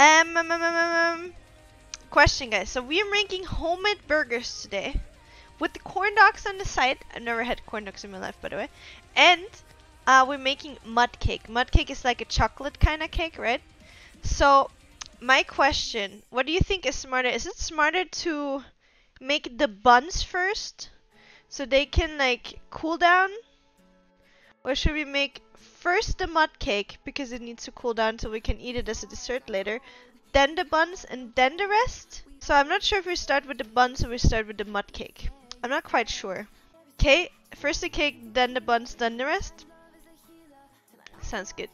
Question, guys. So we are making homemade burgers today with the corn dogs on the side. I've never had corn dogs in my life, by the way. And we're making mud cake. Mud cake is like a chocolate kind of cake, right? So my question, what do you think is smarter? Is it smarter to make the buns first so they can like cool down? Or should we make first the mud cake because it needs to cool down so we can eat it as a dessert later, then the buns, and then the rest? So I'm not sure if we start with the buns or we start with the mud cake. I'm not quite sure. Okay, first the cake, then the buns, then the rest. Sounds good.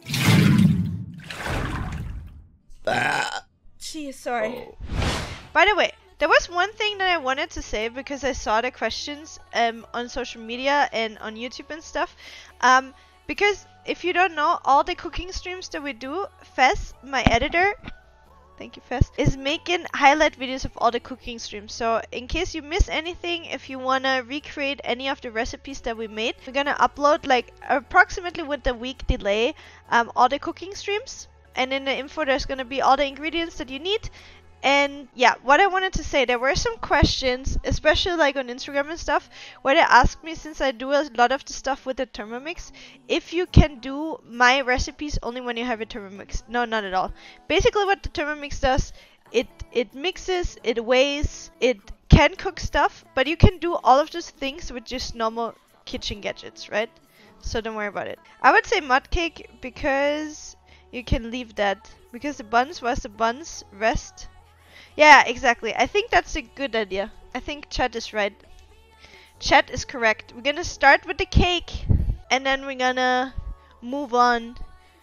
Gee, sorry. Oh. By the way, there was one thing that I wanted to say because I saw the questions on social media and on YouTube and stuff. Because if you don't know, all the cooking streams that we do, Fez, my editor, thank you Fez, is making highlight videos of all the cooking streams. So in case you miss anything, if you want to recreate any of the recipes that we made, we're going to upload like approximately with a week delay all the cooking streams. And in the info there's going to be all the ingredients that you need. And yeah, what I wanted to say, there were some questions, especially like on Instagram and stuff, where they asked me, since I do a lot of the stuff with the Thermomix, if you can do my recipes only when you have a Thermomix. No, not at all. Basically what the Thermomix does, it mixes, it weighs, it can cook stuff, but you can do all of those things with just normal kitchen gadgets, right? So don't worry about it. I would say mud cake because you can leave that, because the buns was the buns rest. Yeah, exactly. I think that's a good idea. I think Chat is right. Chat is correct. We're gonna start with the cake, and then we're gonna move on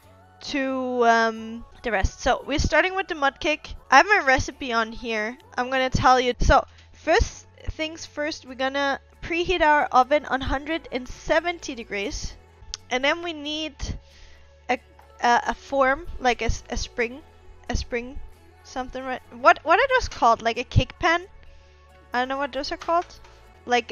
to the rest. So we're starting with the mud cake. I have my recipe on here. I'm gonna tell you. So first things first, we're gonna preheat our oven on 170 degrees, and then we need a form, like a spring, something, right? What are those called? Like a cake pan? I don't know what those are called. Like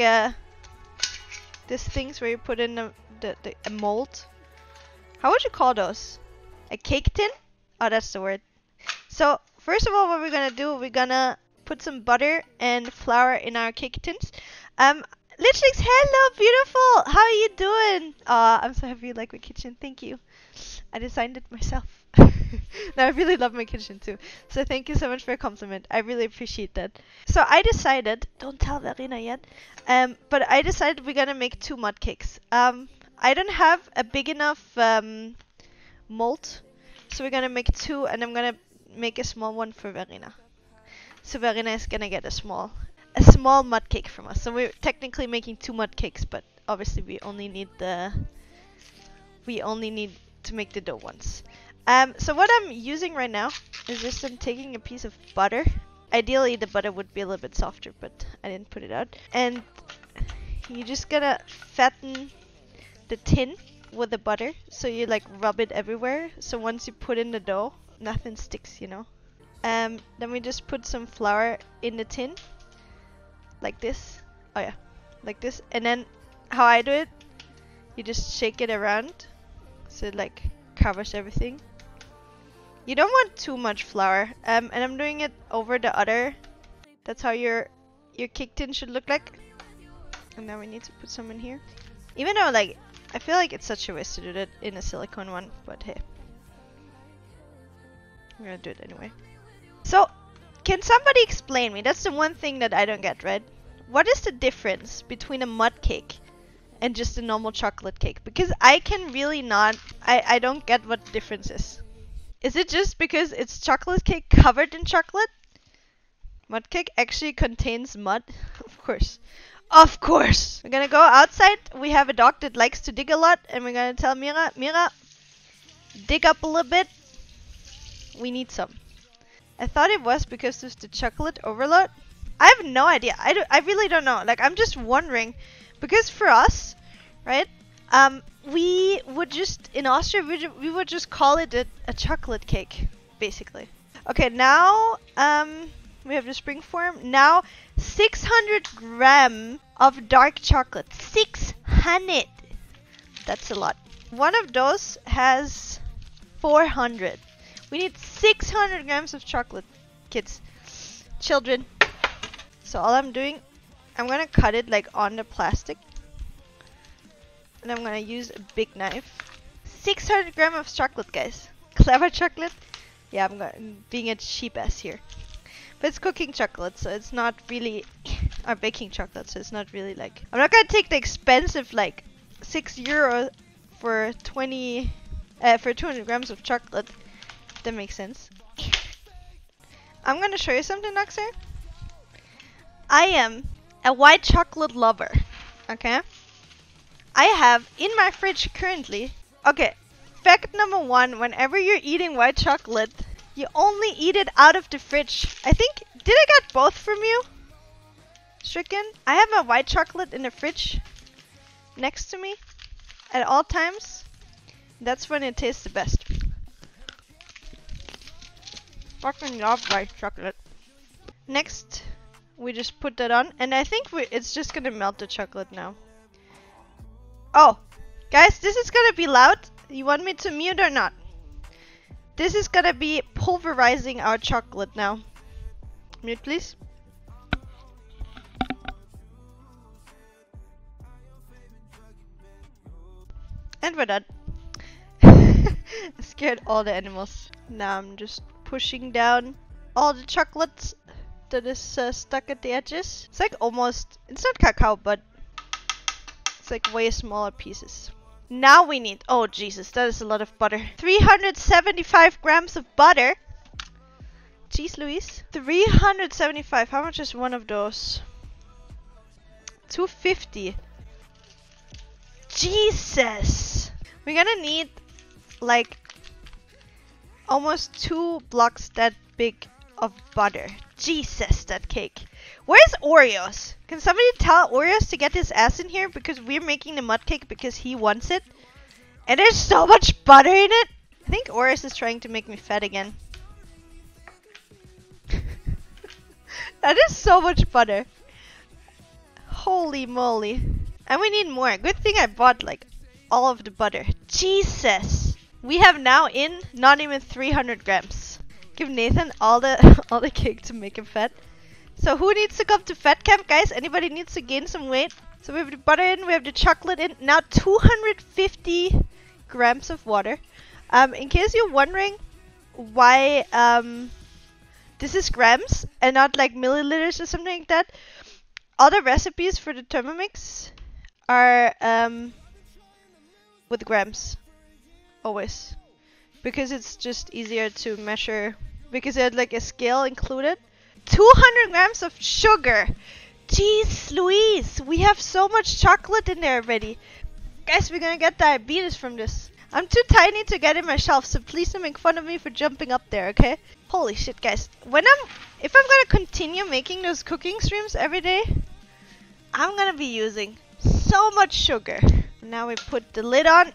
these things where you put in a mold. How would you call those? A cake tin? Oh, that's the word. So first of all, what we're gonna do, we're gonna put some butter and flour in our cake tins. Litchix, hello, beautiful. How are you doing? I'm so happy you like my kitchen. Thank you. I designed it myself. No, I really love my kitchen too. So thank you so much for a compliment. I really appreciate that. So I decided, don't tell Verena yet, but I decided we're gonna make 2 mud cakes. I don't have a big enough mold, so we're gonna make 2, and I'm gonna make a small one for Verena. So Verena is gonna get a small mud cake from us. So we're technically making 2 mud cakes, but obviously we only need to make the dough once. So what I'm using right now is just I'm taking a piece of butter. Ideally the butter would be a little bit softer, but I didn't put it out. And you just gotta fatten the tin with the butter, so you like rub it everywhere. So once you put in the dough, nothing sticks, you know. Then we just put some flour in the tin, like this. Oh yeah, like this. And then how I do it, you just shake it around so it like covers everything. You don't want too much flour, and I'm doing it over the other. That's how your cake tin should look like. And now we need to put some in here. Even though like I feel like it's such a waste to do that in a silicone one, but hey, I'm gonna do it anyway. So can somebody explain me? That's the one thing that I don't get, right? What is the difference between a mud cake and just a normal chocolate cake? Because I can really not, I don't get what the difference is. Is it just because it's chocolate cake covered in chocolate? Mud cake actually contains mud? Of course. Of course! We're gonna go outside. We have a dog that likes to dig a lot, and we're gonna tell Mira, dig up a little bit. We need some. I thought it was because there's the chocolate overload. I have no idea. I really don't know. Like, I'm just wondering. Because for us, right, we would just, in Austria, we would just call it a chocolate cake, basically. Okay, now, we have the spring form. Now, 600 grams of dark chocolate. 600! That's a lot. One of those has 400. We need 600 grams of chocolate, kids. Children. So all I'm doing, I'm gonna cut it like on the plastic. And I'm gonna use a big knife. 600 grams of chocolate, guys. Clever chocolate. Yeah, I'm being a cheap ass here. But it's cooking chocolate, so it's not really... or baking chocolate, so it's not really like... I'm not gonna take the expensive like €6 for 200 grams of chocolate. If that makes sense. I'm gonna show you something, Noxer. I am a white chocolate lover. Okay? I have in my fridge currently... Okay, fact number 1, whenever you're eating white chocolate, you only eat it out of the fridge. I think... Did I get both from you? Stricken? I have my white chocolate in the fridge next to me at all times. That's when it tastes the best. Fucking love white chocolate. Next, we just put that on, and I think it's just gonna melt the chocolate now. Oh, guys, this is gonna be loud. You want me to mute or not? This is gonna be pulverizing our chocolate now. Mute, please. And we're done. I scared all the animals. Now I'm just pushing down all the chocolate that is stuck at the edges. It's like almost, it's not cacao, but it's like way smaller pieces. Now we need, oh Jesus, that is a lot of butter. 375 grams of butter. Jeez Louise. 375, how much is one of those? 250. Jesus! We're gonna need like almost 2 blocks that big of butter. Jesus, that cake. Where's Oreos? Can somebody tell Oreos to get his ass in here? Because we're making the mudcake because he wants it. And there's so much butter in it. I think Oreos is trying to make me fat again. That is so much butter. Holy moly. And we need more. Good thing I bought like all of the butter. Jesus. We have now in not even 300 grams. Give Nathan all the cake to make him fat. So who needs to come to fat camp, guys? Anybody needs to gain some weight? So we have the butter in, we have the chocolate in. Now 250 grams of water. In case you're wondering why this is grams and not like milliliters or something like that. All the recipes for the Thermomix are with grams. Always. Because it's just easier to measure. Because it had like a scale included. 200 grams of sugar. Jeez Louise. We have so much chocolate in there already. Guys, we're gonna get diabetes from this. I'm too tiny to get in my shelf, so please don't make fun of me for jumping up there, okay? Holy shit, guys. If I'm gonna continue making those cooking streams every day, I'm gonna be using so much sugar. Now we put the lid on.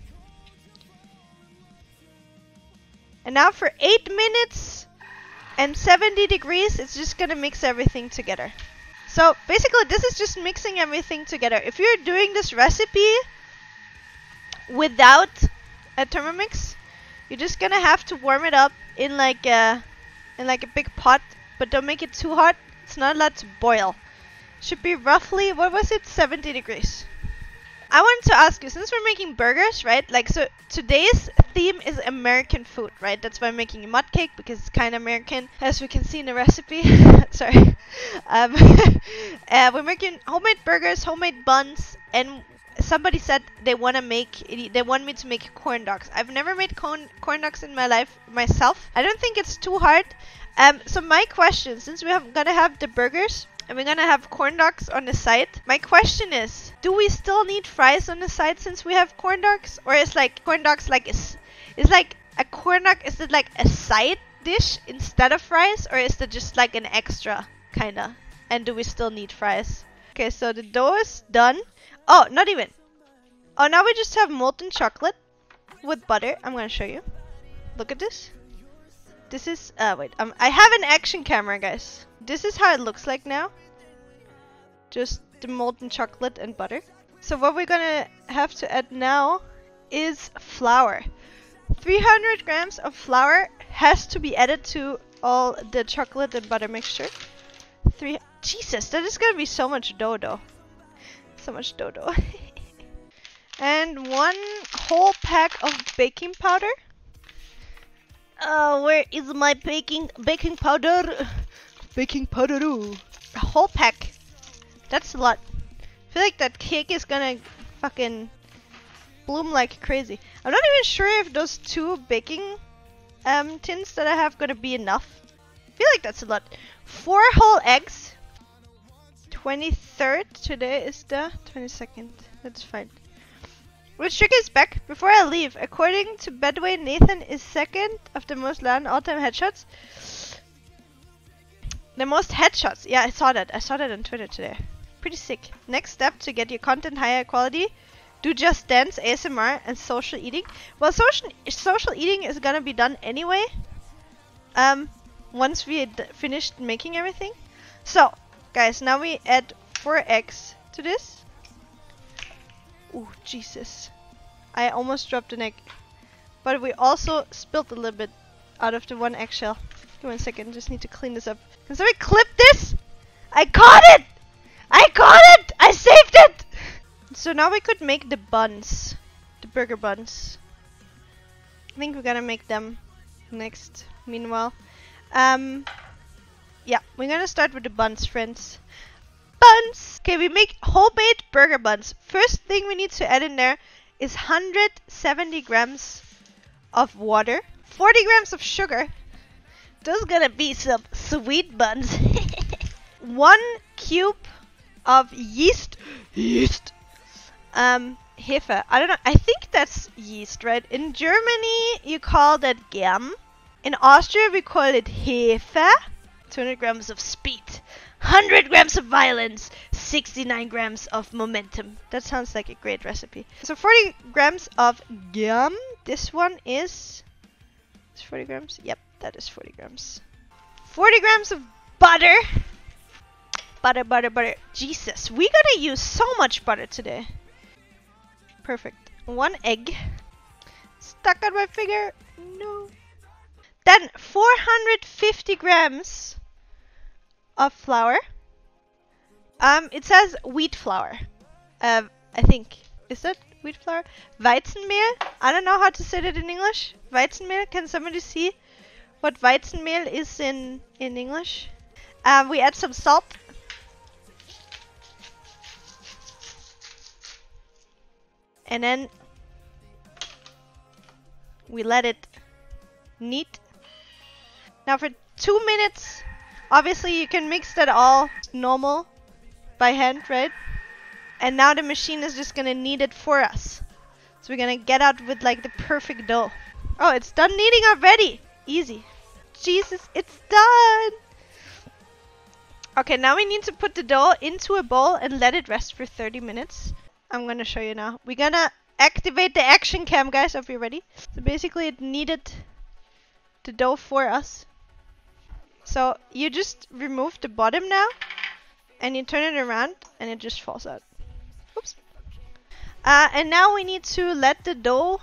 And now for 8 minutes and 70 degrees, it's just gonna mix everything together. So basically this is just mixing everything together. If you're doing this recipe without a Thermomix, you're just gonna have to warm it up in like a big pot, but don't make it too hot. It's not allowed to boil. Should be roughly, what was it, 70 degrees. I wanted to ask you, since we're making burgers, right? Like, so today's theme is American food, right? That's why I'm making a mudcake, because it's kind of American, as we can see in the recipe. Sorry. We're making homemade burgers, homemade buns, and somebody said they want me to make corn dogs. I've never made corn dogs in my life myself. I don't think it's too hard. So my question, since we're gonna have the burgers, and we're gonna have corn dogs on the side. My question is, do we still need fries on the side since we have corn dogs? Or is like corn dogs like is like a corn dog, is it like a side dish instead of fries? Or is it just like an extra kinda? And do we still need fries? Okay, so the dough is done. Oh, not even. Oh, now we just have molten chocolate with butter. I'm gonna show you. Look at this. This is, wait, I have an action camera, guys. This is how it looks like now. Just the molten chocolate and butter. So what we're gonna have to add now is flour. 300 grams of flour has to be added to all the chocolate and butter mixture. Jesus, that is gonna be so much dough though. So much dough. And 1 whole pack of baking powder. Where is my baking powder? Baking powder. A whole pack. That's a lot. I feel like that cake is gonna fucking bloom like crazy. I'm not even sure if those 2 baking tins that I have gonna be enough. I feel like that's a lot. 4 whole eggs. 23rd. Today is the 22nd. That's fine. Which trick is back before I leave. According to Bedway, Nathan is 2nd of the most land all-time headshots. The most headshots. Yeah, I saw that. I saw that on Twitter today. Pretty sick. Next step to get your content higher quality. Do Just Dance, ASMR, and social eating. Well, social eating is gonna be done anyway. Once we finished making everything. So, guys, now we add 4 eggs to this. Ooh, Jesus. I almost dropped an egg. But we also spilled a little bit out of the 1 eggshell. Give me 1 second, just need to clean this up. Can somebody clip this? I caught it! I caught it! I saved it! So now we could make the buns. The burger buns. I think we're gonna make them next, meanwhile. Yeah, we're gonna start with the buns, friends. Buns! Okay, we make homemade burger buns. First thing we need to add in there is 170 grams of water, 40 grams of sugar. Those gonna be some sweet buns. 1 cube of yeast. Hefe. I don't know. I think that's yeast, right? In Germany, you call that Germ. In Austria, we call it Hefe. 200 grams of speed. 100 grams of violence, 69 grams of momentum. That sounds like a great recipe. So 40 grams of gum. This one is 40 grams. Yep, that is 40 grams. 40 grams of butter. Butter. Jesus, we gotta use so much butter today. Perfect. 1 egg. Stuck on my finger. No. Then 450 grams of flour. It says wheat flour. I think. Is that wheat flour? Weizenmehl? I don't know how to say that in English. Weizenmehl? Can somebody see what Weizenmehl is in English? We add some salt. And then we let it knead. Now for 2 minutes. Obviously, you can mix that all normal by hand, right? And now the machine is just gonna knead it for us. So we're gonna get out with like the perfect dough. Oh, it's done kneading already. Easy. Jesus, it's done. Okay, now we need to put the dough into a bowl and let it rest for 30 minutes. I'm gonna show you now. We're gonna activate the action cam, guys. Are you ready? So basically, it kneaded the dough for us. So you just remove the bottom now, and you turn it around, and it just falls out. Oops. And now we need to let the dough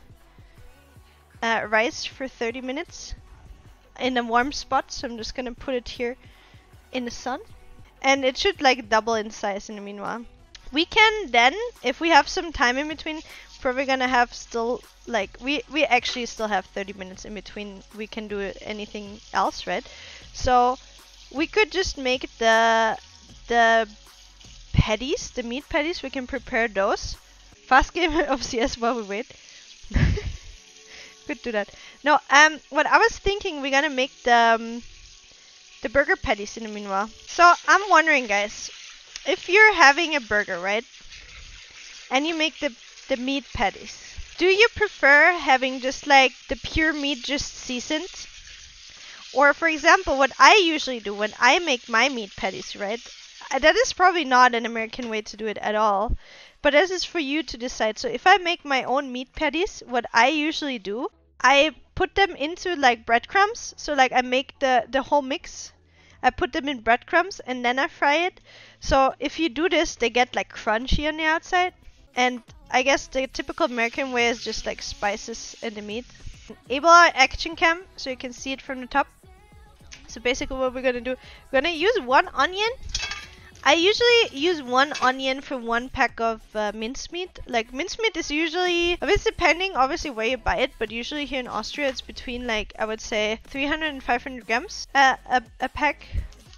rise for 30 minutes in a warm spot. So I'm just gonna put it here in the sun, and it should like double in size in the meanwhile. We can then, if we have some time in between, probably gonna have still like we actually still have 30 minutes in between. We can do anything else, right? So we could just make the patties, the meat patties. We can prepare those. Fast game of CS while we wait. Could do that. No, what I was thinking, we're gonna make the burger patties in the meanwhile. So I'm wondering, guys, if you're having a burger, right, and you make the meat patties, do you prefer having just like the pure meat just seasoned? Or for example, what I usually do when I make my meat patties, right? That is probably not an American way to do it at all. But this is for you to decide. So if I make my own meat patties, what I usually do, I put them into like breadcrumbs. So like I make the whole mix. I put them in breadcrumbs and then I fry it. So if you do this, they get like crunchy on the outside. And I guess the typical American way is just like spices in the meat. Enable our action cam so you can see it from the top. So basically what we're gonna do, we're gonna use 1 onion. I usually use 1 onion for 1 pack of mincemeat. Like mincemeat is usually, it's depending obviously where you buy it, but usually here in Austria it's between like, I would say 300 and 500 grams a pack.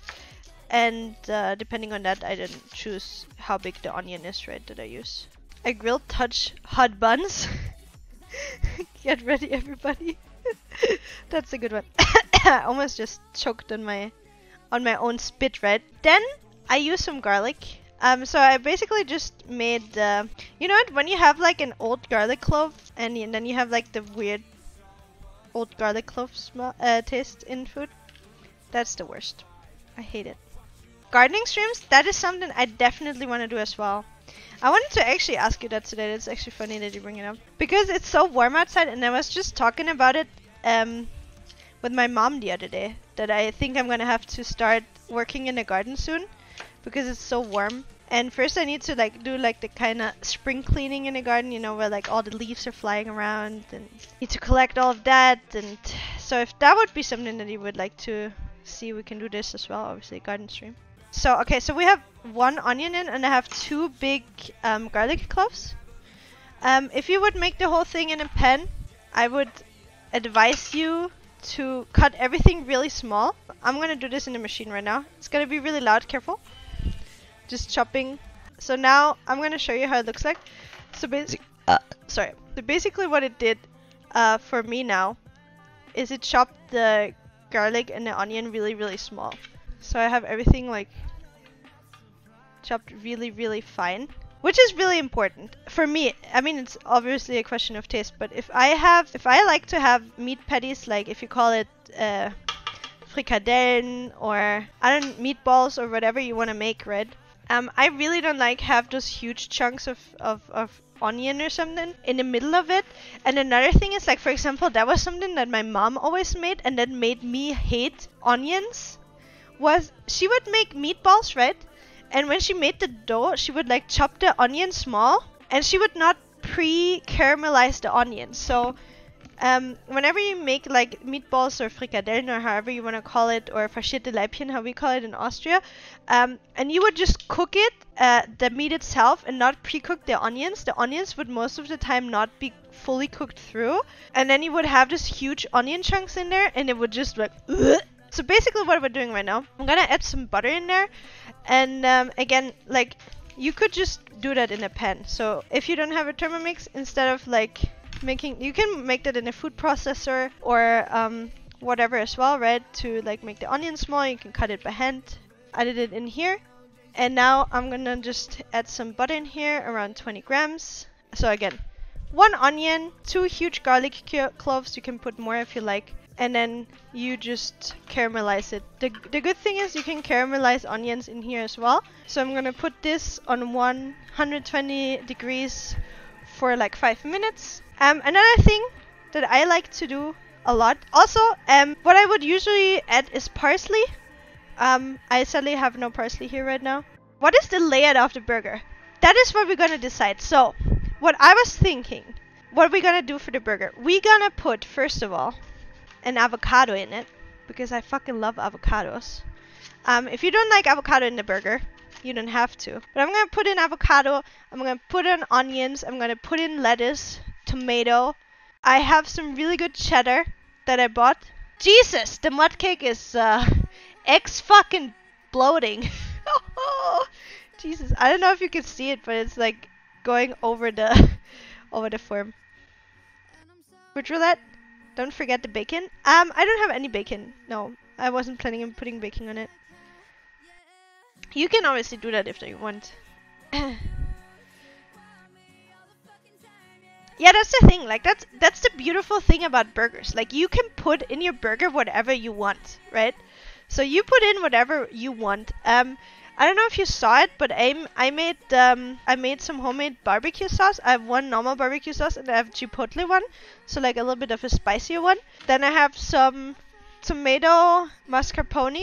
And depending on that, I didn't choose how big the onion is, right, that I use. A grilled touch hot buns. Get ready, everybody. That's a good one. I almost just choked on my own spit, right? Then I use some garlic. So I basically just made you know what? When you have like an old garlic clove, and then you have like the weird old garlic clove smell taste in food, that's the worst. I hate it. Gardening streams, that is something I definitely want to do as well. I wanted to actually ask you that today. It's actually funny that you bring it up. Because it's so warm outside, and I was just talking about it with my mom the other day. That I think I'm going to have to start working in the garden soon. Because it's so warm. And first I need to like do like the kind of spring cleaning in the garden. You know, where like all the leaves are flying around. And need to collect all of that. And so if that would be something that you would like to see, we can do this as well. Obviously, garden stream. So, okay, so we have 1 onion in, and I have 2 big garlic cloves. If you would make the whole thing in a pan, I would advise you to cut everything really small. I'm gonna do this in the machine right now. It's gonna be really loud, careful. Just chopping. So now I'm gonna show you how it looks like. So So basically what it did for me now is it chopped the garlic and the onion really, really small. So I have everything like chopped really, really fine, which is really important for me. I mean, it's obviously a question of taste, but if I like to have meat patties, like if you call it frikadellen or meatballs or whatever you want to make, right? I really don't like have those huge chunks of onion or something in the middle of it. And another thing is, like, for example, that was something that my mom always made and that made me hate onions. Was she would make meatballs, right? And when she made the dough, she would like chop the onion small, and she would not pre-caramelize the onions. So whenever you make like meatballs or frikadellen or however you want to call it, or faschierte Leibchen, how we call it in Austria, and you would just cook it, the meat itself, and not pre-cook the onions would most of the time not be fully cooked through, and then you would have this huge onion chunks in there, and it would just like ugh. So basically what we're doing right now, I'm gonna add some butter in there, and again, like, you could just do that in a pan. So if you don't have a Thermomix, instead of like making, you can make that in a food processor or whatever as well, right? To like make the onion small, you can cut it by hand. I did it in here, and now I'm gonna just add some butter in here, around 20 grams. So again, 1 onion, 2 huge garlic cloves, you can put more if you like. And then you just caramelize it. The good thing is you can caramelize onions in here as well. So I'm gonna put this on 120 degrees for like 5 minutes. Another thing that I like to do a lot. Also, what I would usually add is parsley. I sadly have no parsley here right now. What is the layout of the burger? That is what we're gonna decide. So, what I was thinking, what we're gonna do for the burger. We're gonna put, first of all, an avocado in it, because I fucking love avocados. If you don't like avocado in the burger, you don't have to. But I'm gonna put in avocado, I'm gonna put in onions, I'm gonna put in lettuce, tomato. I have some really good cheddar that I bought. Jesus, the mudcake is fucking bloating. Jesus, I don't know if you can see it, but it's like going over the form. Fruit roulette. Don't forget the bacon. I don't have any bacon. No, I wasn't planning on putting bacon on it. You can obviously do that if you want. Yeah, that's the thing. Like, that's the beautiful thing about burgers. Like, you can put in your burger whatever you want, right? So you put in whatever you want. I don't know if you saw it, but I made some homemade barbecue sauce. I have one normal barbecue sauce and I have chipotle one, so like a little bit of a spicier one. Then I have some tomato mascarpone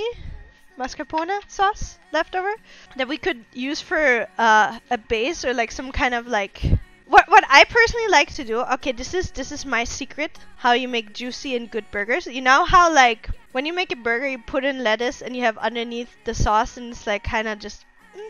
sauce left over that we could use for a base, or like some kind of like What I personally like to do, okay, this is my secret how you make juicy and good burgers. You know how like when you make a burger you put in lettuce and you have underneath the sauce and it's like kind of just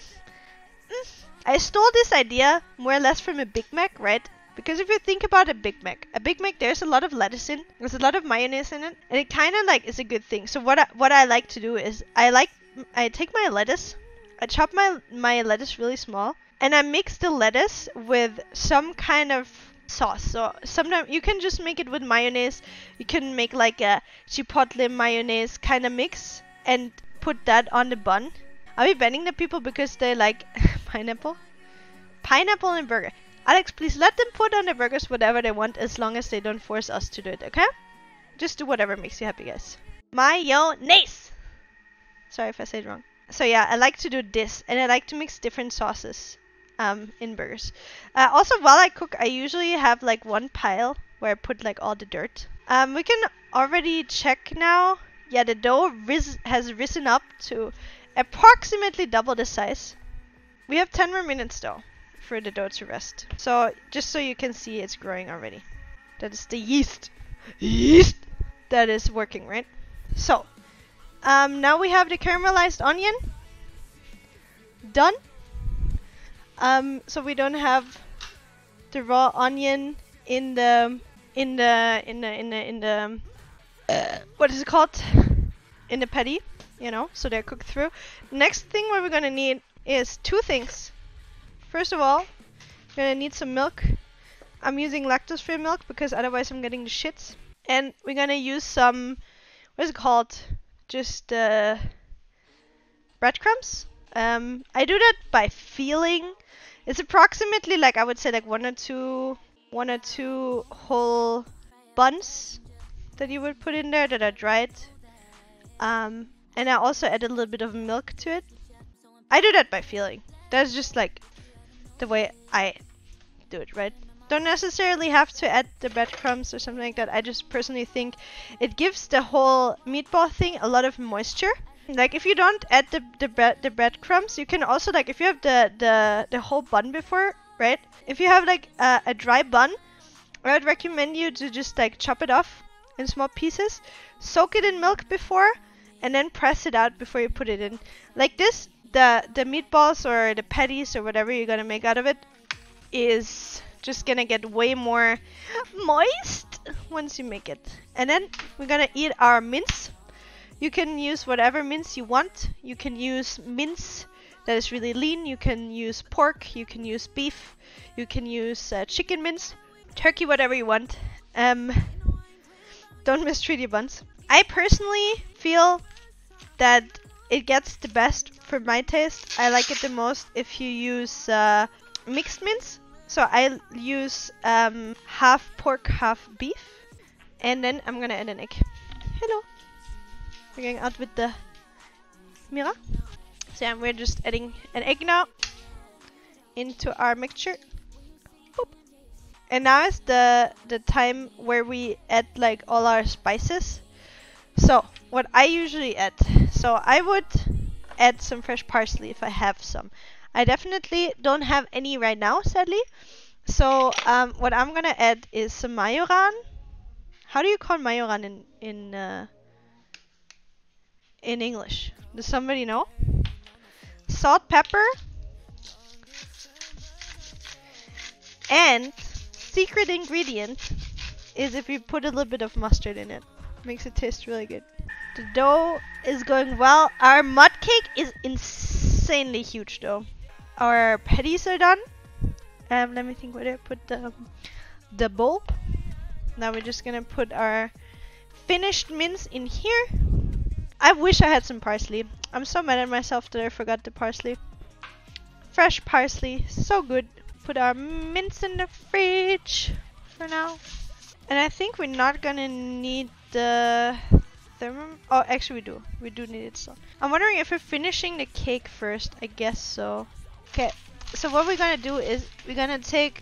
I stole this idea more or less from a Big Mac, right? Because if you think about a Big Mac there's a lot of lettuce in, there's a lot of mayonnaise in it, and it kind of like is a good thing. So what I like to do is I take my lettuce, I chop my lettuce really small, and I mix the lettuce with some kind of sauce. So sometimes you can just make it with mayonnaise. You can make like a chipotle mayonnaise kind of mix and put that on the bun. I'll be banning the people because they like pineapple in burger. Alex, please let them put on the burgers whatever they want as long as they don't force us to do it, okay? Just do whatever makes you happy, guys. Mayonnaise! Sorry if I said it wrong. So yeah, I like to do this, and I like to mix different sauces in burgers. Also, while I cook, I usually have like one pile where I put like all the dirt. We can already check now. Yeah, the dough has risen up to approximately double the size. We have 10 more minutes though for the dough to rest. So just so you can see it's growing already. That is the yeast. Yeast! That is working, right? So, now we have the caramelized onion. Done. So we don't have the raw onion in the what is it called? In the patty, you know, so they're cooked through. Next thing what we're gonna need is two things. First of all, we're gonna need some milk. I'm using lactose-free milk because otherwise I'm getting the shits. And we're gonna use some, what is it called? Just breadcrumbs. I do that by feeling. It's approximately like I would say like one or two whole buns that you would put in there that are dried. And I also add a little bit of milk to it. I do that by feeling. That's just like the way I do it, right? Don't necessarily have to add the breadcrumbs or something like that. I just personally think it gives the whole meatball thing a lot of moisture. Like if you don't add the breadcrumbs, you can also like if you have the whole bun before, right? If you have like a dry bun, I would recommend you to just like chop it off in small pieces, soak it in milk before, and then press it out before you put it in. Like this, the meatballs or the patties or whatever you're gonna make out of it is just gonna get way more moist once you make it. And then we're gonna eat our mince. You can use whatever mince you want. You can use mince that is really lean. You can use pork. You can use beef. You can use chicken mince, turkey, whatever you want. Don't mistreat your buns. I personally feel that it gets the best for my taste. I like it the most if you use mixed mince. So I use half pork, half beef. And then I'm gonna add an egg. Hello. We're going out with the mirror. So yeah, we're just adding an egg now into our mixture. Boop. And now is the time where we add like all our spices. So what I usually add, so I would add some fresh parsley if I have some. I definitely don't have any right now, sadly. So what I'm gonna add is some majoran. How do you call majoran in English? Does somebody know? Salt, pepper, and secret ingredient is if you put a little bit of mustard in it. Makes it taste really good. The dough is going well. Our mudcake is insanely huge though. Our patties are done. Let me think where to put the bowl. Now we're just gonna put our finished mince in here. I wish I had some parsley. I'm so mad at myself that I forgot the parsley. Fresh parsley, so good. Put our mince in the fridge for now. And I think we're not gonna need the thermom. Oh, actually we do. We do need it still. I'm wondering if we're finishing the cake first. I guess so. Okay, so what we're gonna do is we're gonna take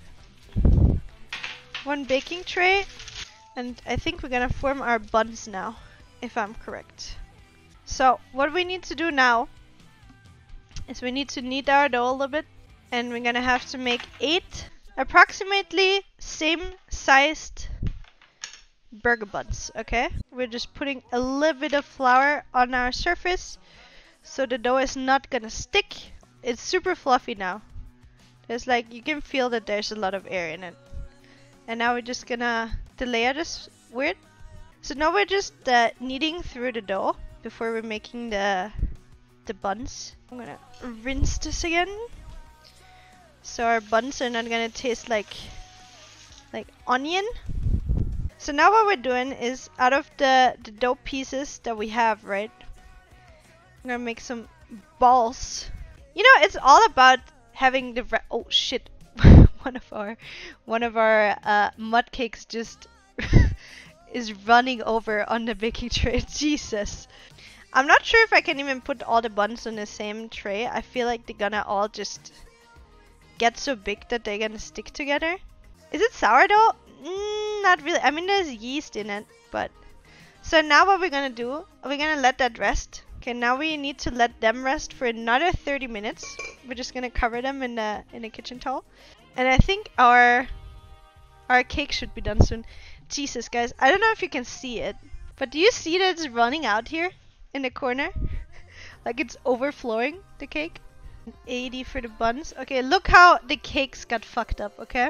one baking tray, and I think we're gonna form our buns now, if I'm correct. So what we need to do now is we need to knead our dough a little bit, and we're gonna have to make 8 approximately same sized burger buns, okay? We're just putting a little bit of flour on our surface so the dough is not gonna stick. It's super fluffy now. There's like, you can feel that there's a lot of air in it. And now we're just gonna, the layout is weird. So now we're just kneading through the dough before we're making the buns. I'm gonna rinse this again. So our buns are not gonna taste like onion. So now what we're doing is, out of the dough pieces that we have, right? I'm gonna make some balls. You know, it's all about having the oh shit. one of our mudcakes just is running over on the baking tray. Jesus. I'm not sure if I can even put all the buns on the same tray. I feel like they're gonna all just get so big that they're gonna stick together. Is it sourdough? Not really. I mean, there's yeast in it, but... So now what we're gonna do, we're gonna let that rest. Okay, now we need to let them rest for another 30 minutes. We're just gonna cover them in the kitchen towel. And I think our cake should be done soon. Jesus, guys, I don't know if you can see it, but do you see that it's running out here in the corner? Like it's overflowing, the cake. 80 for the buns. Okay, look how the cakes got fucked up, okay?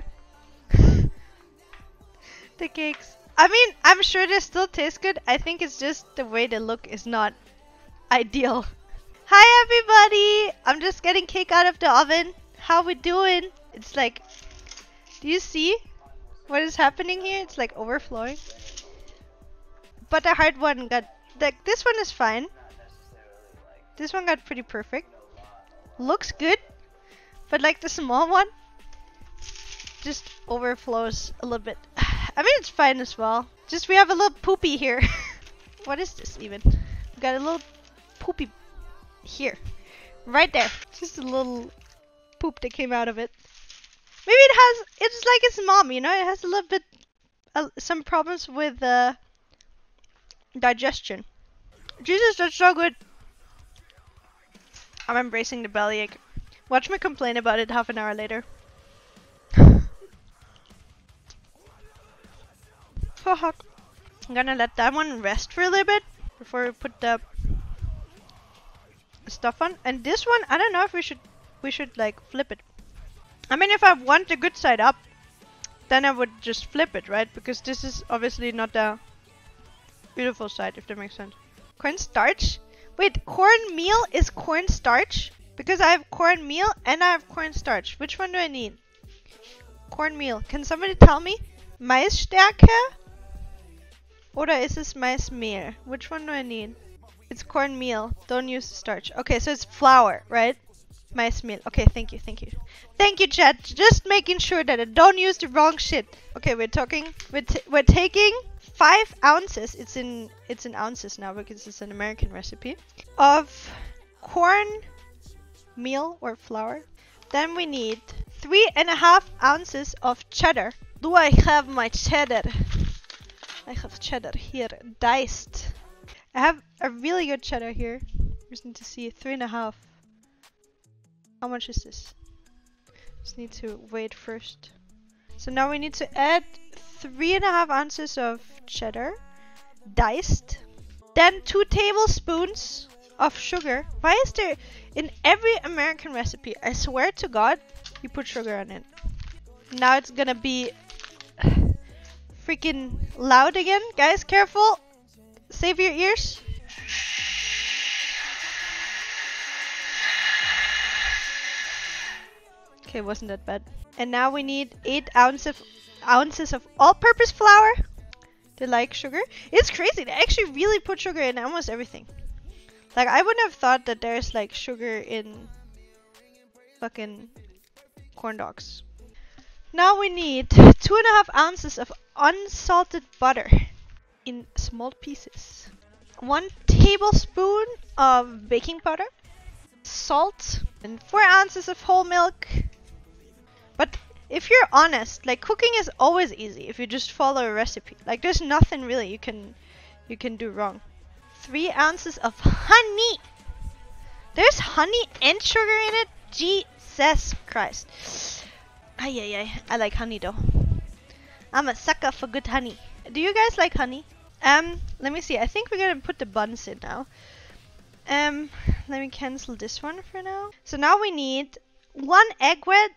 The cakes. I mean, I'm sure they still taste good. I think it's just the way they look is not ideal. Hi everybody! I'm just getting cake out of the oven. How we doing? It's like, do you see what is happening here? It's like overflowing. But the hard one got, like, this one is fine. This one got pretty perfect. Looks good. But like the small one just overflows a little bit. I mean, it's fine as well. Just we have a little poopy here. What is this even? We got a little poopy here. Right there. Just a little poop that came out of it. Maybe it's like its mom, you know? It has a little bit, some problems with digestion. Jesus, that's so good. I'm embracing the bellyache. Watch me complain about it half an hour later. So hot. I'm gonna let that one rest for a little bit before we put the stuff on. And this one, I don't know if we should like flip it. I mean, if I want the good side up, then I would just flip it, right? Because this is obviously not the beautiful side, if that makes sense. Cornstarch? Wait, cornmeal is cornstarch? Because I have cornmeal and I have cornstarch. Which one do I need? Cornmeal. Can somebody tell me? Maisstärke? Oder ist es Maismehl? Which one do I need? It's cornmeal. Don't use the starch. Okay, so it's flour, right? Maismehl. Okay, thank you, thank you. Thank you, chat. Just making sure that I don't use the wrong shit. Okay, we're taking 5 ounces. It's in ounces now because it's an American recipe of cornmeal or flour. Then we need 3.5 ounces of cheddar. Do I have my cheddar? I have cheddar here, diced. I have a really good cheddar here. Just need to see 3.5. How much is this? Just need to wait first. So now we need to add 3.5 ounces of cheddar, diced. Then 2 tablespoons of sugar. Why is there, in every American recipe, I swear to God, you put sugar on it. Now it's gonna be freaking loud again. Guys, careful. Save your ears. Okay, wasn't that bad. And now we need 8 ounces of all-purpose flour. They like sugar. It's crazy. They actually really put sugar in almost everything. Like, I wouldn't have thought that there's like sugar in fucking corn dogs. Now we need 2.5 ounces of unsalted butter in small pieces. 1 tablespoon of baking powder, salt, and 4 ounces of whole milk. But if you're honest, like, cooking is always easy if you just follow a recipe. Like, there's nothing really you can do wrong. 3 ounces of honey. There's honey and sugar in it? Jesus Christ. Ay, ay, ay. I like honey though. I'm a sucker for good honey. Do you guys like honey? Let me see. I think we're gonna put the buns in now. Let me cancel this one for now. So now we need one egg white,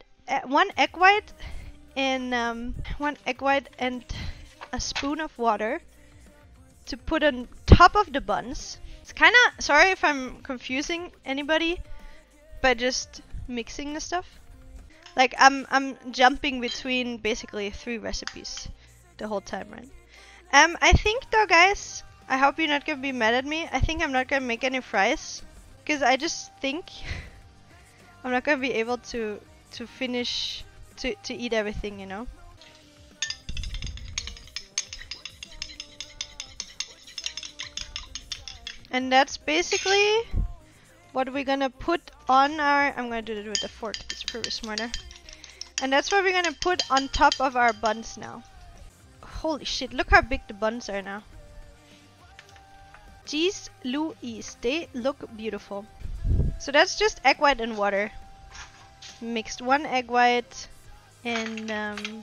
and one egg white and a spoon of water to put on top of the buns. It's kind of, sorry if I'm confusing anybody, but just mixing the stuff. Like I'm jumping between basically 3 recipes the whole time, right? I think though, guys, I hope you're not gonna be mad at me. I think I'm not gonna make any fries because I just think I'm not gonna be able to finish to eat everything, you know. And that's basically what we're gonna put on our... I'm gonna do it with a fork, it's probably smarter. And that's what we're gonna put on top of our buns now. Holy shit, look how big the buns are now. Jeez Louise, they look beautiful. So that's just egg white and water. Mixed 1 egg white and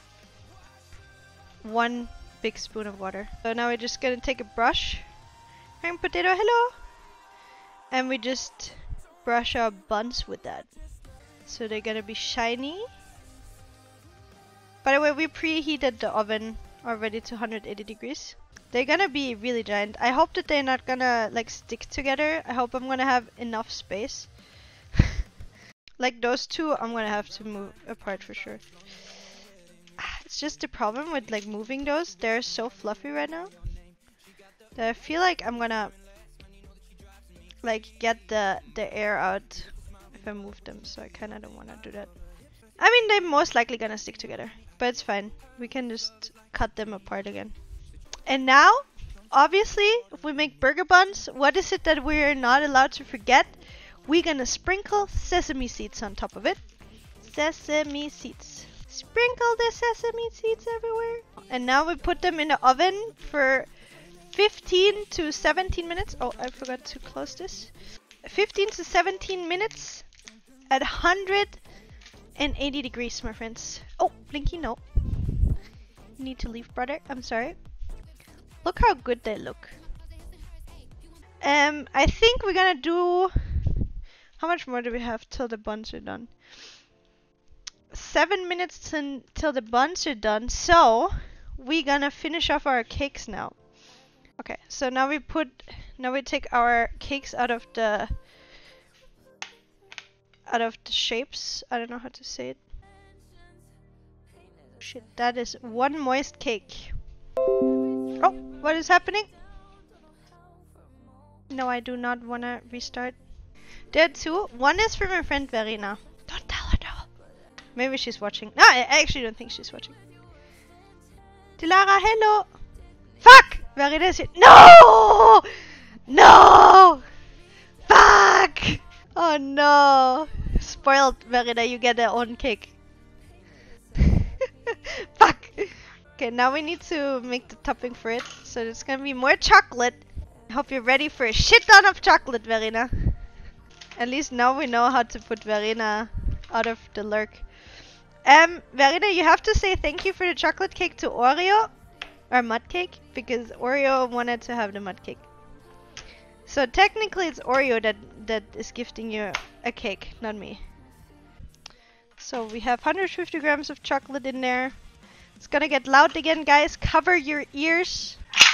1 big spoon of water. So now we're just gonna take a brush. And potato, hello! And we just brush our buns with that. So they're gonna be shiny. By the way, we preheated the oven already to 180 degrees. They're gonna be really giant. I hope that they're not gonna like stick together. I hope I'm gonna have enough space. Like those two, I'm gonna have to move apart for sure. It's just the problem with like moving those. They're so fluffy right now that I feel like I'm gonna like get the air out if I move them. So I kind of don't want to do that. I mean, they're most likely gonna stick together, but it's fine. We can just cut them apart again. And now, obviously, if we make burger buns, what is it that we're not allowed to forget? We're gonna sprinkle sesame seeds on top of it. Sesame seeds. Sprinkle the sesame seeds everywhere. And now we put them in the oven for 15 to 17 minutes. Oh, I forgot to close this. 15 to 17 minutes at 180 degrees, my friends. Oh, Blinky, no. You need to leave, brother. I'm sorry. Look how good they look. I think we're gonna do... How much more do we have till the buns are done? 7 minutes till the buns are done. So, we're gonna finish off our cakes now. Okay, so now we take our cakes out of the shapes. I don't know how to say it. Shit, that is one moist cake. Oh, what is happening? No, I do not want to restart. There are 2. One is for my friend Verena. Don't tell her though. Maybe she's watching. No, I actually don't think she's watching. Dilara, hello! Fuck! Verena is here. No! No! Fuck! Oh no! Spoiled, Verena, you get your own cake. Fuck! Okay, now we need to make the topping for it. So it's gonna be more chocolate. I hope you're ready for a shit ton of chocolate, Verena. At least now we know how to put Verena out of the lurk. Verena, you have to say thank you for the chocolate cake to Oreo. Or mudcake, because Oreo wanted to have the mudcake. So technically it's Oreo that is gifting you a cake, not me. So we have 150 grams of chocolate in there. It's gonna get loud again, guys. Cover your ears.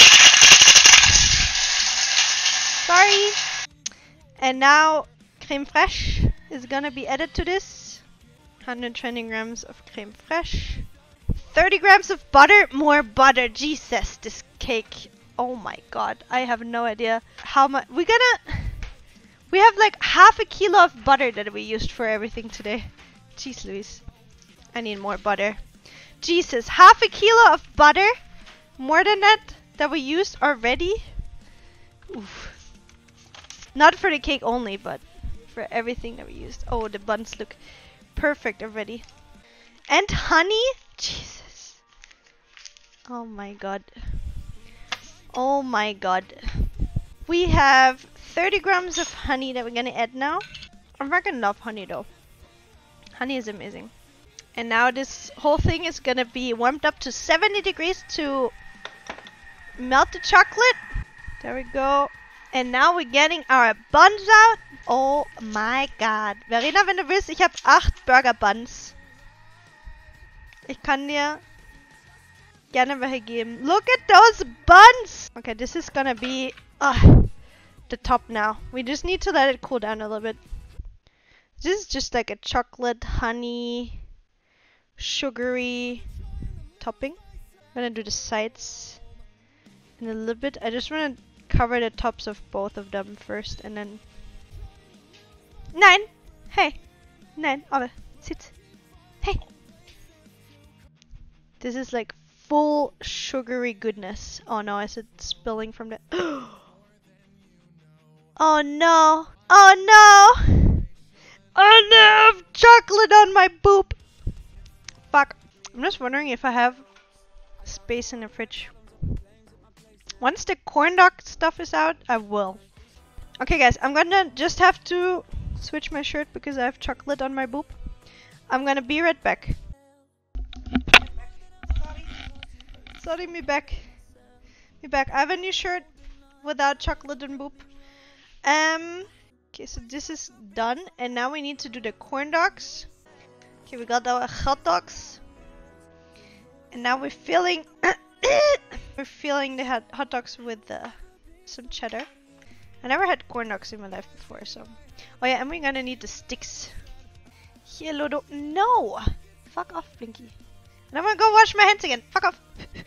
Sorry. And now creme fraiche is gonna be added to this. 120 grams of creme fraiche. 30 grams of butter. More butter. Jesus, this cake. Oh my god. I have no idea how much. We have like half a kilo of butter that we used for everything today. Jeez Louise. I need more butter. Jesus, half a kilo of butter? More than that we used already? Oof. Not for the cake only, but for everything that we used. Oh, the buns look perfect already. And honey? Jesus. Oh my god. Oh my god. We have 30 grams of honey that we're gonna add now. I fucking love honey though. Honey is amazing. And now this whole thing is gonna be warmed up to 70 degrees to melt the chocolate. There we go. And now we're getting our buns out. Oh my god. Verena, wenn du willst, ich habe 8 Burger Buns. Ich kann dir gerne welche geben. Look at those buns! Okay, this is gonna be the top now. We just need to let it cool down a little bit. This is just like a chocolate, honey, sugary topping. I'm gonna do the sides in a little bit. I just want to cover the tops of both of them first and then... Nein! Hey! Nein, aber sit! Hey! This is like full sugary goodness. Oh no, is it spilling from the... Oh no! Oh no! Oh no! I have chocolate on my boob! Fuck. I'm just wondering if I have space in the fridge. Once the corn dog stuff is out, I will. Okay guys, I'm gonna just have to switch my shirt because I have chocolate on my boob. I'm gonna be right back. Sorry, me back. Me back. I have a new shirt without chocolate and boob. Okay, so this is done, and now we need to do the corn dogs. Okay, we got our hot dogs, and now we're filling. We're filling the hot dogs with some cheddar. I never had corn dogs in my life before, so. Oh yeah, and we're gonna need the sticks. Here, Lodo. No! Fuck off, Blinky. And I'm gonna go wash my hands again. Fuck off.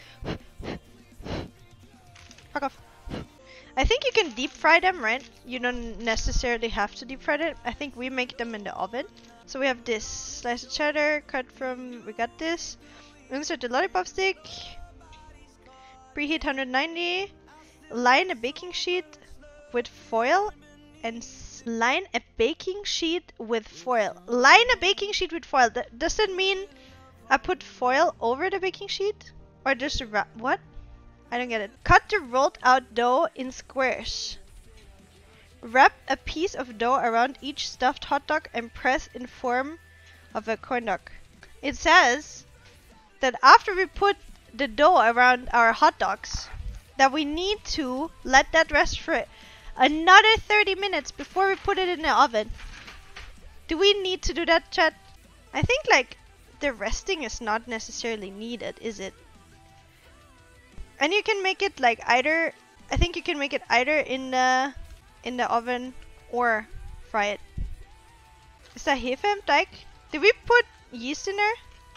Fuck off. I think you can deep fry them, right? You don't necessarily have to deep fry it. I think we make them in the oven. So we have this slice of cheddar cut from. We got this. Insert the lollipop stick. Preheat 190. Line a baking sheet with foil and line a baking sheet with foil. Line a baking sheet with foil. Does that mean I put foil over the baking sheet? Or just a wrap? What? I don't get it. Cut the rolled out dough in squares. Wrap a piece of dough around each stuffed hot dog and press in form of a corn dog. It says that after we put the dough around our hot dogs, that we need to let that rest for another 30 minutes before we put it in the oven. Do we need to do that, chat? I think like the resting is not necessarily needed, is it? And you can make it like either. I think you can make it either in the oven or fry it. Is that Hefe im Teig? Did we put yeast in there?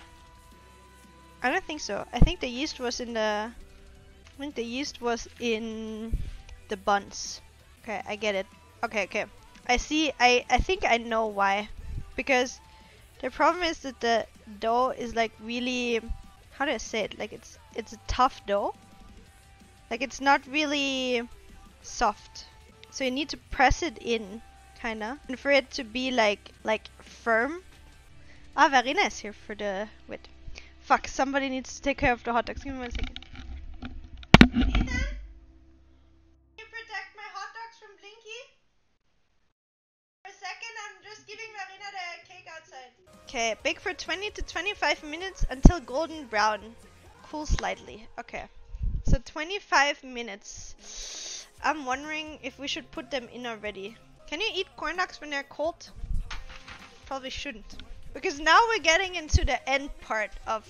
I don't think so. I think the yeast was in the. I think the yeast was in the buns. Okay, I get it. Okay, okay. I see. I think I know why. Because the problem is that the dough is like really. How do I say it? Like it's a tough dough. Like it's not really soft. So you need to press it in, kinda. And for it to be like firm. Ah, Verena is here for the... Wait. Fuck, somebody needs to take care of the hot dogs. Give me 1 second. Ethan? Can you protect my hot dogs from Blinky? For a second, I'm just giving Verena the cake outside. Okay, bake for 20 to 25 minutes until golden brown. Cool slightly. Okay. So 25 minutes. I'm wondering if we should put them in already. Can you eat corn dogs when they're cold? Probably shouldn't. Because now we're getting into the end part of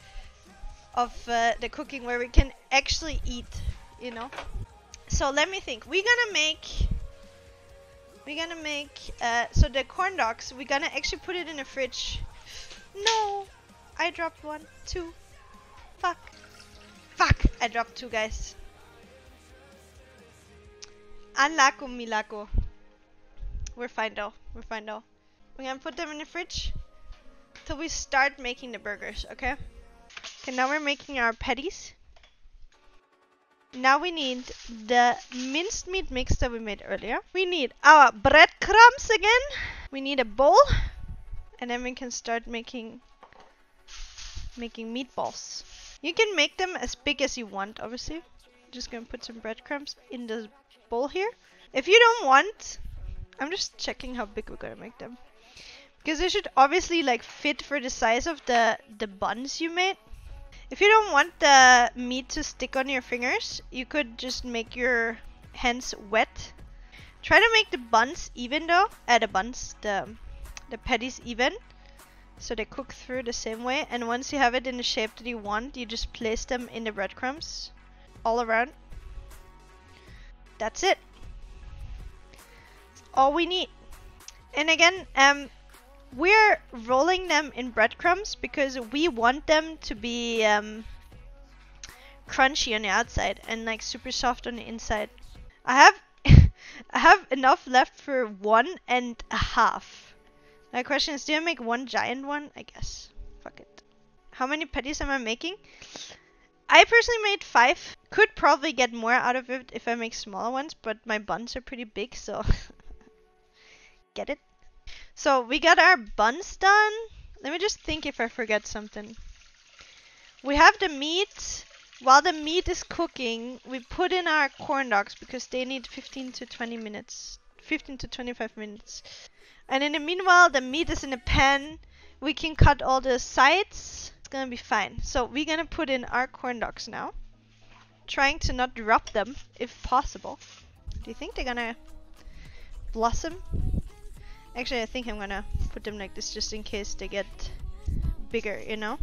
the cooking where we can actually eat, you know? So let me think. We're gonna make so the corn dogs, we're gonna actually put it in the fridge. No! I dropped 1, 2. Fuck. Fuck! I dropped 2, guys. Anlako milako. We're fine though. We're fine though. We're gonna put them in the fridge till we start making the burgers, okay? Okay, now we're making our patties. Now we need the minced meat mix that we made earlier. We need our breadcrumbs again. We need a bowl. And then we can start making meatballs. You can make them as big as you want, obviously. I'm just gonna put some breadcrumbs in the bowl here. If you don't want, I'm just checking how big we're gonna make them. Because it should obviously like fit for the size of the buns you made. If you don't want the meat to stick on your fingers, you could just make your hands wet. Try to make the buns even though. The patties even. So they cook through the same way. And once you have it in the shape that you want, you just place them in the breadcrumbs all around. That's it. That's all we need. And again, we're rolling them in breadcrumbs because we want them to be crunchy on the outside and like super soft on the inside. I have enough left for 1.5. My question is, do I make one giant one? I guess. Fuck it. How many patties am I making? I personally made 5. Could probably get more out of it if I make smaller ones, but my buns are pretty big, so get it? So we got our buns done. Let me just think if I forget something. We have the meat. While the meat is cooking, we put in our corn dogs because they need 15 to 20 minutes. 15 to 25 minutes. And in the meanwhile, the meat is in a pan. We can cut all the sides. It's gonna be fine. So we're gonna put in our corn dogs now. Trying to not drop them, if possible. Do you think they're gonna blossom? Actually, I think I'm gonna put them like this just in case they get bigger, you know?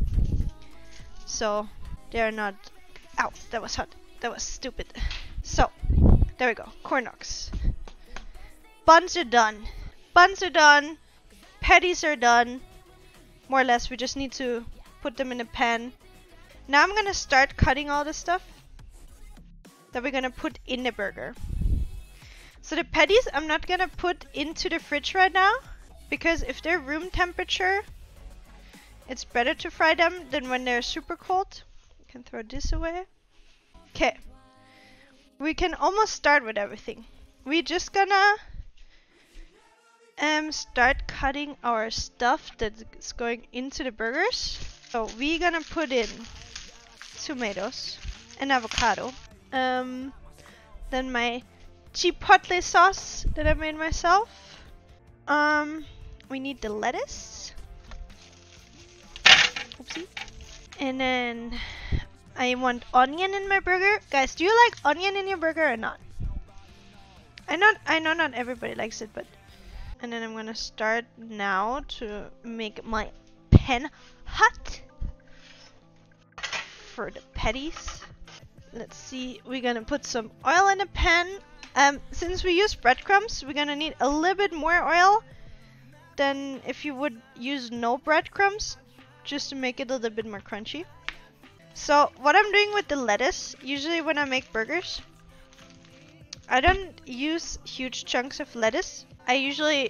So, they're not... Ow, that was hot. That was stupid. So, there we go. Corn dogs. Buns are done. Buns are done. Patties are done. More or less, we just need to put them in a pan. Now I'm gonna start cutting all the stuff that we're gonna put in the burger. So the patties I'm not gonna put into the fridge right now, because if they're room temperature, it's better to fry them than when they're super cold. You can throw this away. Okay. We can almost start with everything. We're just gonna start cutting our stuff that's going into the burgers. So we're gonna put in tomatoes and avocado. Then my chipotle sauce that I made myself. We need the lettuce. Oopsie. And then I want onion in my burger. Guys, do you like onion in your burger or not? I know not everybody likes it, but... And then I'm gonna start now to make my pan hot for the patties. Let's see, we're gonna put some oil in the pan. Since we use breadcrumbs, we're gonna need a little bit more oil than if you would use no breadcrumbs, just to make it a little bit more crunchy. So what I'm doing with the lettuce, usually when I make burgers, I don't use huge chunks of lettuce. I usually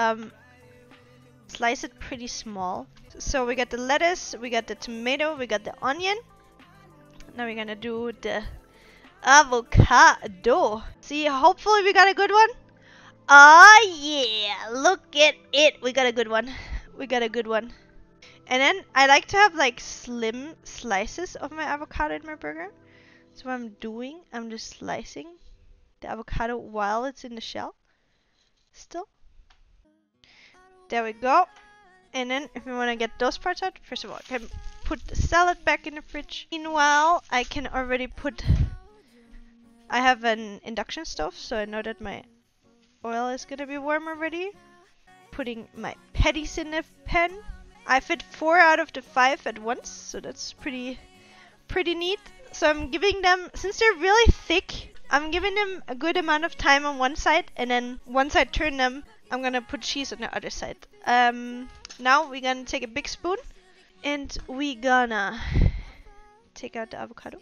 slice it pretty small. So we got the lettuce, we got the tomato, we got the onion. Now we're gonna do the avocado. See, hopefully we got a good one. Ah, yeah, look at it. We got a good one. We got a good one. And then I like to have like slim slices of my avocado in my burger. So what I'm doing, I'm just slicing the avocado while it's in the shell. Still. There we go. And then if you want to get those parts out, first of all, I can put the salad back in the fridge. Meanwhile, I can already put... I have an induction stove, so I know that my oil is gonna be warm already. Putting my patties in the pan. I fit 4 out of the 5 at once, so that's pretty neat. So I'm giving them, since they're really thick, I'm giving them a good amount of time on one side, and then once I turn them, I'm gonna put cheese on the other side. Now we're gonna take a big spoon, and we gonna take out the avocado.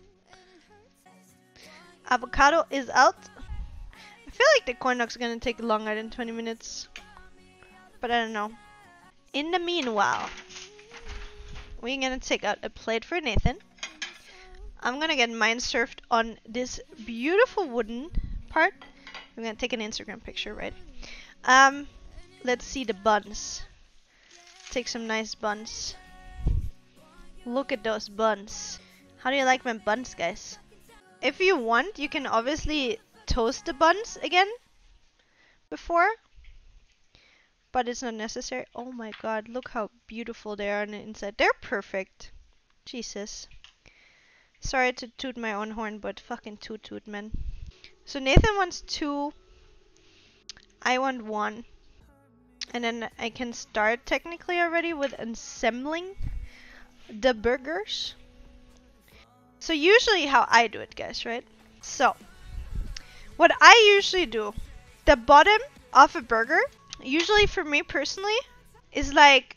Avocado is out. I feel like the corn dogs are gonna take longer than 20 minutes, but I don't know. In the meanwhile, we're gonna take out a plate for Nathan. I'm gonna get mine served on this beautiful wooden part. I'm gonna take an Instagram picture, right? Let's see the buns. Take some nice buns. Look at those buns. How do you like my buns, guys? If you want, you can obviously toast the buns again before. but it's not necessary. Oh my god, look how beautiful they are on the inside. They're perfect. Jesus. Sorry to toot my own horn, but fucking toot, man. So Nathan wants 2. I want 1. And then I can start technically already with assembling the burgers. So usually how I do it, guys, right? So, what I usually do, the bottom of a burger, usually for me personally, is like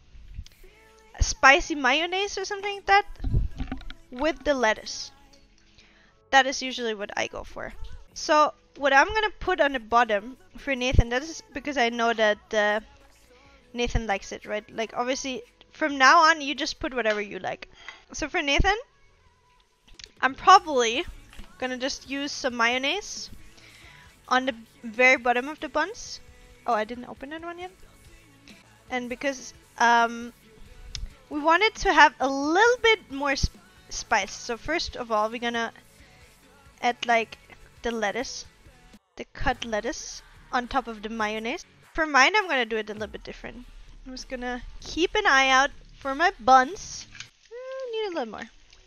spicy mayonnaise or something like that with the lettuce. That is usually what I go for. So what I'm gonna put on the bottom for Nathan, that is because I know that Nathan likes it, right? Like obviously from now on you just put whatever you like. So for Nathan, I'm probably gonna just use some mayonnaise on the very bottom of the buns. Oh, I didn't open that one yet. And because we wanted to have a little bit more spice. So first of all, we're gonna add like the lettuce, the cut lettuce on top of the mayonnaise. For mine, I'm gonna do it a little bit different. I'm just gonna keep an eye out for my buns. Need a little more.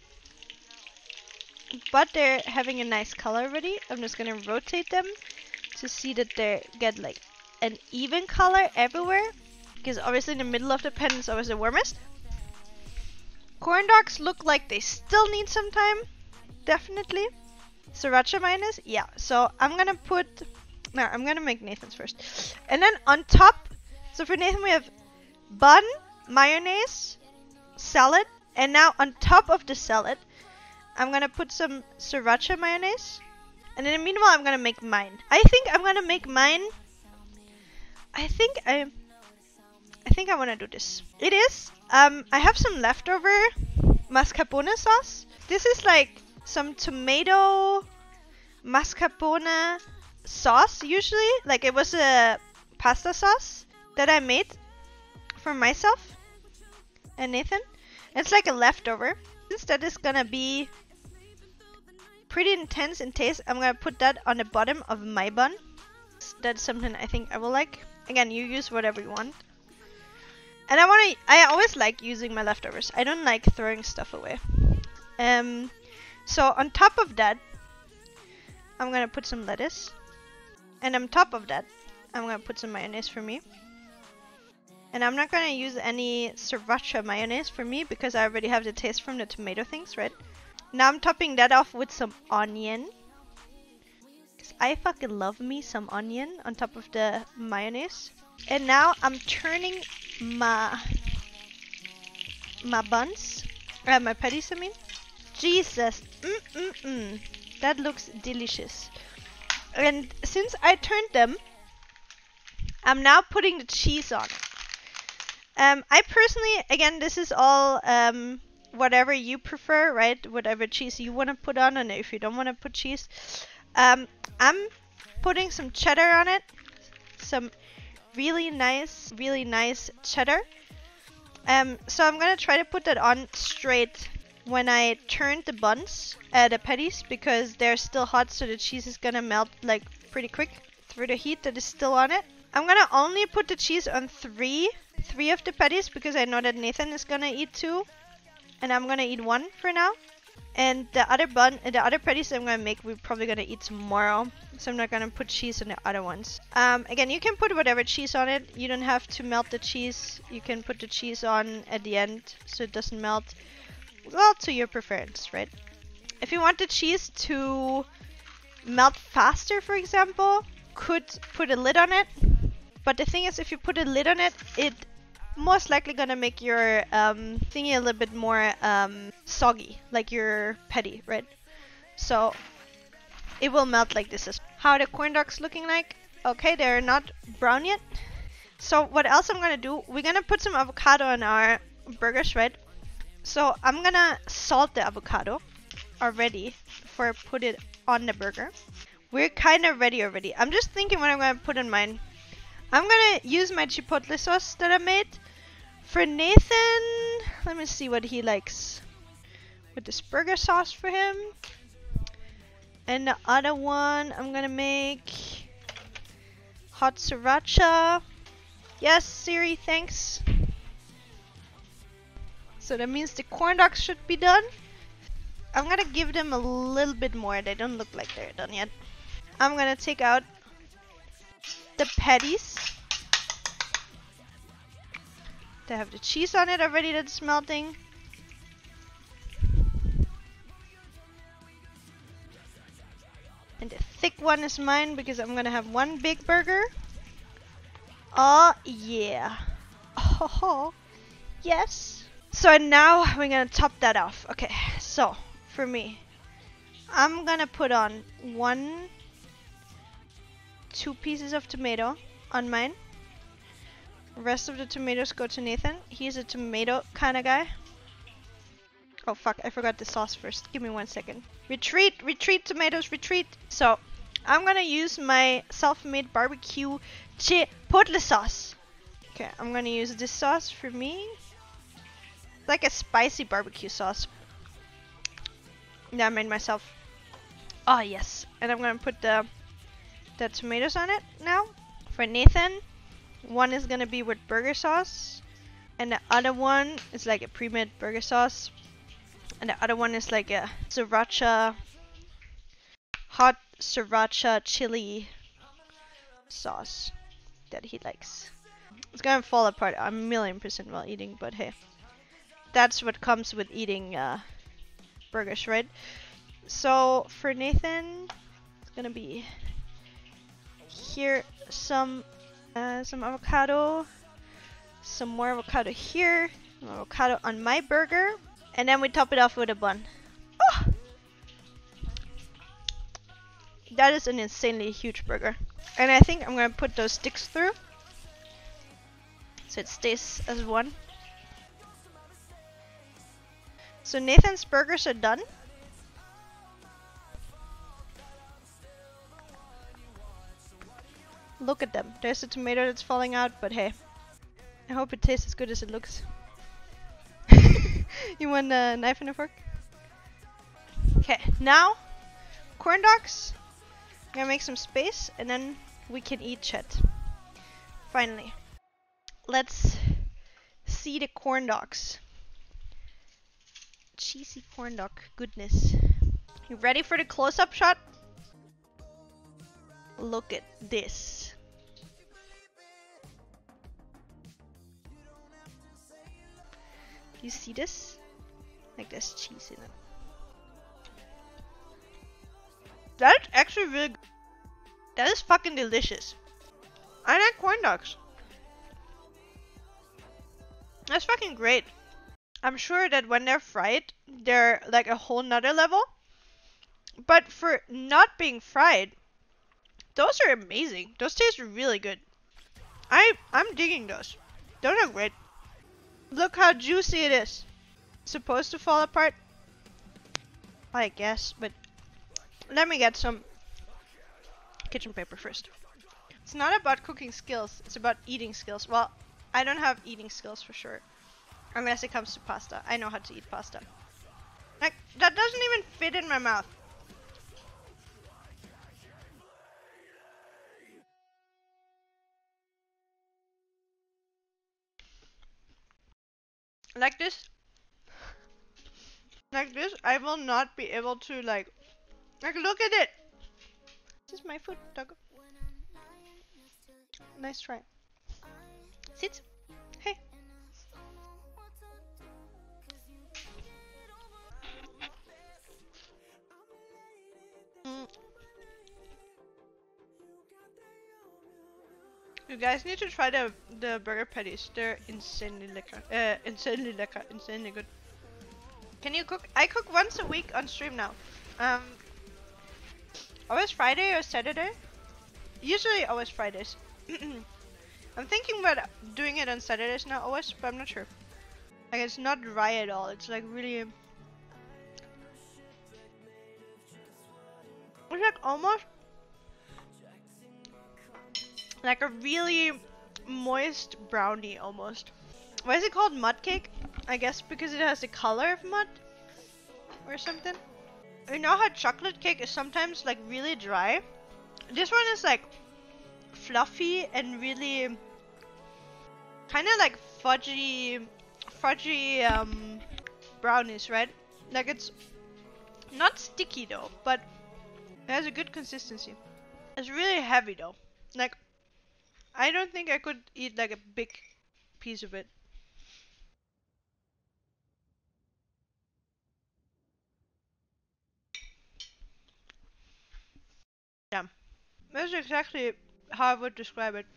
But they're having a nice color already. I'm just gonna rotate them to see that they get like an even color everywhere. Because obviously in the middle of the pan is always the warmest. Corn dogs look like they still need some time. Definitely. Sriracha mayonnaise? Yeah. So I'm gonna put... No, I'm gonna make Nathan's first. And then on top... So for Nathan we have bun, mayonnaise, salad. And now on top of the salad, I'm gonna put some sriracha mayonnaise. And in the meanwhile, I'm gonna make mine. I think I'm gonna make mine... I think I wanna do this. It is... I have some leftover mascarpone sauce. This is like some tomato mascarpone sauce usually. Like it was a pasta sauce that I made for myself and Nathan. It's like a leftover. Since that is gonna be pretty intense in taste, I'm gonna put that on the bottom of my bun. That's something I think I will like. Again, you use whatever you want. And I always like using my leftovers. I don't like throwing stuff away. So on top of that, I'm gonna put some lettuce. And on top of that, I'm gonna put some mayonnaise for me. And I'm not gonna use any sriracha mayonnaise for me because I already have the taste from the tomato things, right? Now I'm topping that off with some onion. Because I fucking love me some onion on top of the mayonnaise. And now I'm turning my buns, my patties I mean. Jesus, that looks delicious. And since I turned them, I'm now putting the cheese on it. I personally, again, this is all whatever you prefer, right? Whatever cheese you want to put on, and if you don't want to put cheese, I'm putting some cheddar on it. Some really nice cheddar. So I'm gonna try to put that on straight when I turn the buns, the patties, because they're still hot, so the cheese is gonna melt like pretty quick through the heat that is still on it. I'm gonna only put the cheese on three of the patties because I know that Nathan is gonna eat 2, and I'm gonna eat 1 for now. And the other patties I'm gonna make, we're probably gonna eat tomorrow. So I'm not gonna put cheese on the other ones. Again, you can put whatever cheese on it. You don't have to melt the cheese. You can put the cheese on at the end so it doesn't melt. Well, to your preference, right? If you want the cheese to melt faster, for example, could put a lid on it. But the thing is, if you put a lid on it, it most likely gonna make your thingy a little bit more soggy, like your patty, right? So it will melt like this. How are the corn dogs looking like? Okay, they're not brown yet. So what else I'm gonna do? We're gonna put some avocado on our burgers, right? So I'm gonna salt the avocado already before I put it on the burger. We're kind of ready already. I'm just thinking what I'm gonna put in mine. I'm gonna use my chipotle sauce that I made. For Nathan, let me see what he likes with this burger sauce for him. And the other one, I'm gonna make hot sriracha. Yes, Siri, thanks. So that means the corn dogs should be done. I'm gonna give them a little bit more. They don't look like they're done yet. I'm gonna take out the patties. They have the cheese on it already that's melting. And the thick one is mine because I'm gonna have one big burger. Oh yeah. Oh yes. So now we're gonna top that off. Okay, so for me, I'm gonna put on 2 pieces of tomato on mine. The rest of the tomatoes go to Nathan. He's a tomato kind of guy. Oh fuck, I forgot the sauce first. Give me 1 second. Retreat, retreat, tomatoes, retreat. So, I'm gonna use my self-made barbecue chipotle sauce. Okay, I'm gonna use this sauce for me. Like a spicy barbecue sauce. That I made myself. Oh yes. And I'm gonna put the tomatoes on it now. For Nathan, one is gonna be with burger sauce. And the other one is like a pre-made burger sauce. And the other one is like a sriracha, hot sriracha chili sauce that he likes. It's gonna fall apart a million% while eating, but hey. That's what comes with eating burgers, right? So for Nathan, it's gonna be here some avocado, some more avocado here, some avocado on my burger, and then we top it off with a bun. Oh! That is an insanely huge burger. And I think I'm gonna put those sticks through so it stays as one. So Nathan's burgers are done. Look at them. There's a tomato that's falling out, but hey. I hope it tastes as good as it looks. You want a knife and a fork? Okay, now corn dogs. I'm gonna make some space and then we can eat chat. Finally. Let's see the corn dogs. Cheesy corn dog goodness. You ready for the close-up shot? Look at this. You see this? Like there's cheese in it. That's actually really good. That is fucking delicious. I like corn dogs. That's fucking great. I'm sure that when they're fried, they're like a whole nother level. But for not being fried, those are amazing. Those taste really good. I'm digging those. Those are great. Look how juicy it is. It's supposed to fall apart, I guess, but let me get some kitchen paper first. It's not about cooking skills, it's about eating skills. Well, I don't have eating skills for sure. Unless it comes to pasta. I know how to eat pasta. Like, that doesn't even fit in my mouth. Like this, I will not be able to like look at it. This is my food, dog. Nice try. Sit. Hey. You guys need to try the burger patties. They're insanely lekker. Insanely lekker. Insanely good. Can you cook? I cook once a week on stream now. Always Friday or Saturday. Usually always Fridays. I'm thinking about doing it on Saturdays now always, but I'm not sure. Like it's not dry at all. It's like really. It's like almost like a really moist brownie almost. Why is it called mudcake? I guess because it has the color of mud or something. You know how chocolate cake is sometimes like really dry? This one is like fluffy and really kind of like fudgy brownies, right? Like it's not sticky though, but it has a good consistency. It's really heavy though. Like I don't think I could eat like a big piece of it. Yeah, that's exactly how I would describe it.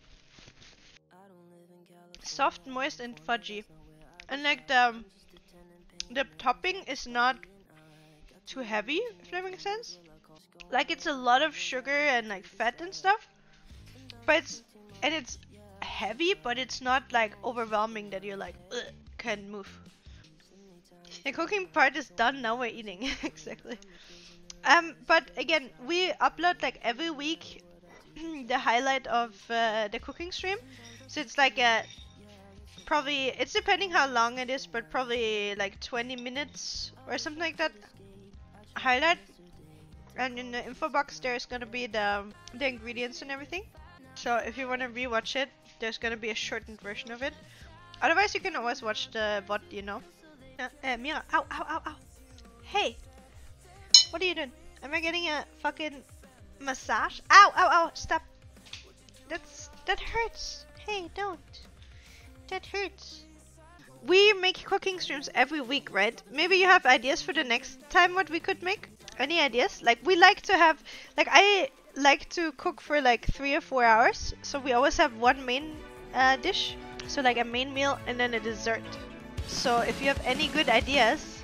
Soft, moist, and fudgy. And like the topping is not too heavy, if that makes sense. Like it's a lot of sugar and like fat and stuff, but it's heavy, but it's not like overwhelming that you're like can't move. The cooking part is done. Now we're eating. Exactly. But again, we upload like every week the highlight of the cooking stream, so it's like a probably, it's depending how long it is, but probably like 20 minutes or something like that highlight. And in the info box there's gonna be the ingredients and everything. So if you want to rewatch it, there's gonna be a shortened version of it. Otherwise you can always watch the VOD, you know. Mira, ow, ow, ow, ow. Hey, what are you doing? Am I getting a fucking massage? Ow, ow, ow, stop. That hurts. Hey, don't. That hurts. We make cooking streams every week, right? Maybe you have ideas for the next time what we could make? Any ideas? Like we like to have, like I like to cook for like 3 or 4 hours. So we always have one main dish. So like a main meal and then a dessert. So if you have any good ideas,